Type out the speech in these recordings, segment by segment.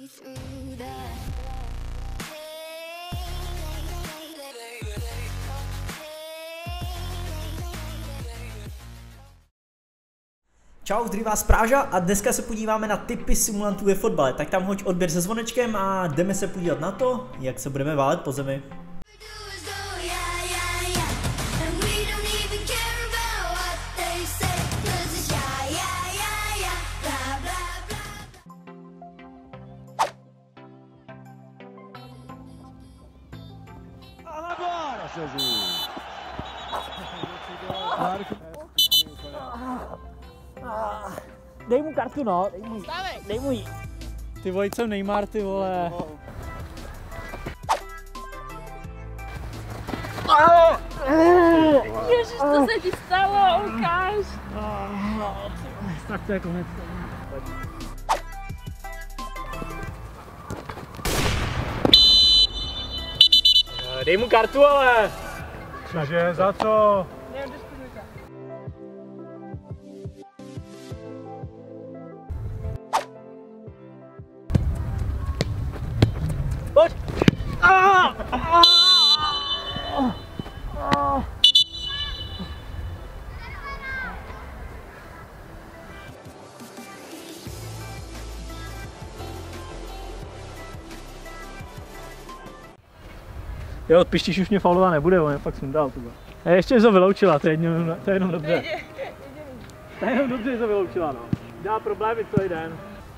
Čau, zdraví vás Práža a dneska se podíváme na tipy simulantů ve fotbale. Tak tam hoď odběr se zvonečkem a jdeme se podívat na to, jak se budeme válet po zemi. Dej mu kartu, no, dej mu jí. Ty vole, co Neymar, ty vole. Ježiš, co se ti stalo, ukáž. Tak to je konec. Dej mu kartu, ale. Cože, za co? Pojď! Jo, Pištíš už mě faulovat nebude, on je fakt sundal tuhle. Ještě to vyloučila, to je jenom dobře. To je jenom dobře, že to vyloučila, no. Dá problémy celý den.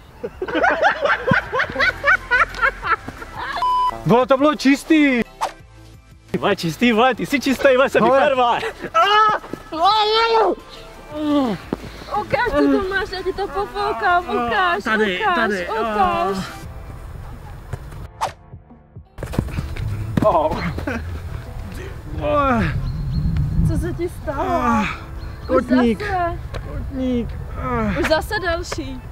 Vole, to bylo čistý! Vole, čistý, vole, ty jsi čistý, vole, se vyper, vole. Ukáž, co to máš, já ti to pofoukám, ukáž, Tady. ukáž. Co se ti stalo? Kotník. Už zase další.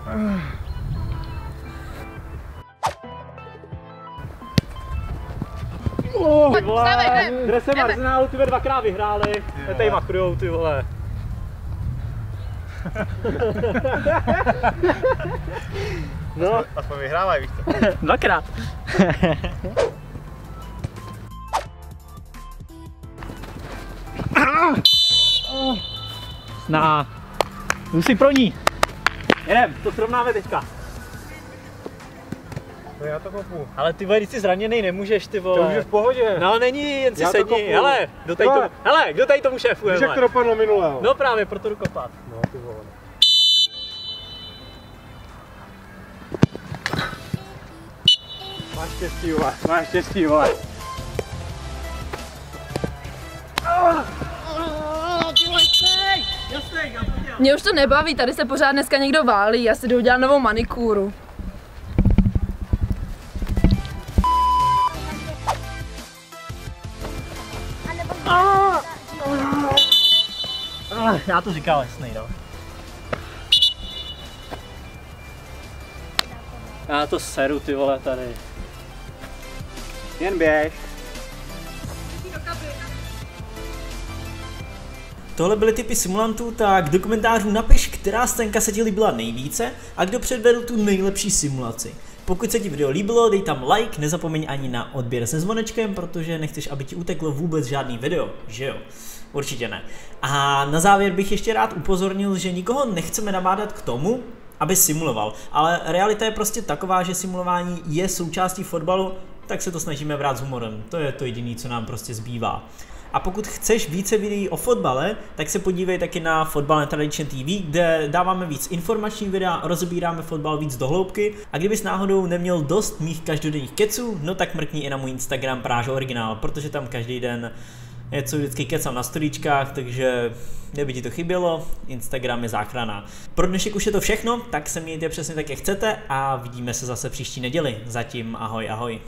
Dresem Arsenálu ty dvakrát vyhráli, tady machrujou, ty vole. No. Aspoň vyhrávají, víš co? Dvakrát. Jdu si pro ní. Jedem, to srovnáme teďka. No já to kopu. Ale ty vole, když jsi zraněnej, nemůžeš, ty vole. To můžeš v pohodě. No není, jen si Já to sedni. kopu. Hele, kdo tady tomu šéfuje? Víš, jak to dopadlo minulého? No právě, proto jdu kopat. No ty vole. Máš štěstí, vole. Máš štěstí, vole. Mě už to nebaví, tady se pořád dneska někdo válí, já si jdu udělat novou manikúru. Já to říkal, jasný, no. Já to seru, ty vole, tady. Jen běž. Tohle byly tipy simulantů, tak do komentářů napiš, která scénka se ti líbila nejvíce a kdo předvedl tu nejlepší simulaci. Pokud se ti video líbilo, dej tam like, nezapomeň ani na odběr se zvonečkem, protože nechceš, aby ti uteklo vůbec žádný video, že jo? Určitě ne. A na závěr bych ještě rád upozornil, že nikoho nechceme nabádat k tomu, aby simuloval, ale realita je prostě taková, že simulování je součástí fotbalu, tak se to snažíme brát s humorem. To je to jediné, co nám prostě zbývá. A pokud chceš více videí o fotbale, tak se podívej taky na Fotbal Netradičně TV, kde dáváme víc informačních videa, rozebíráme fotbal víc do hloubky a kdybys náhodou neměl dost mých každodenních keců, no tak mrkni i na můj Instagram Práža Originál, protože tam každý den něco vždycky kecám na storíčkách, takže kdyby ti to chybělo, Instagram je záchrana. Pro dnešek už je to všechno, tak se mějte přesně tak, jak chcete a vidíme se zase příští neděli. Zatím ahoj, ahoj.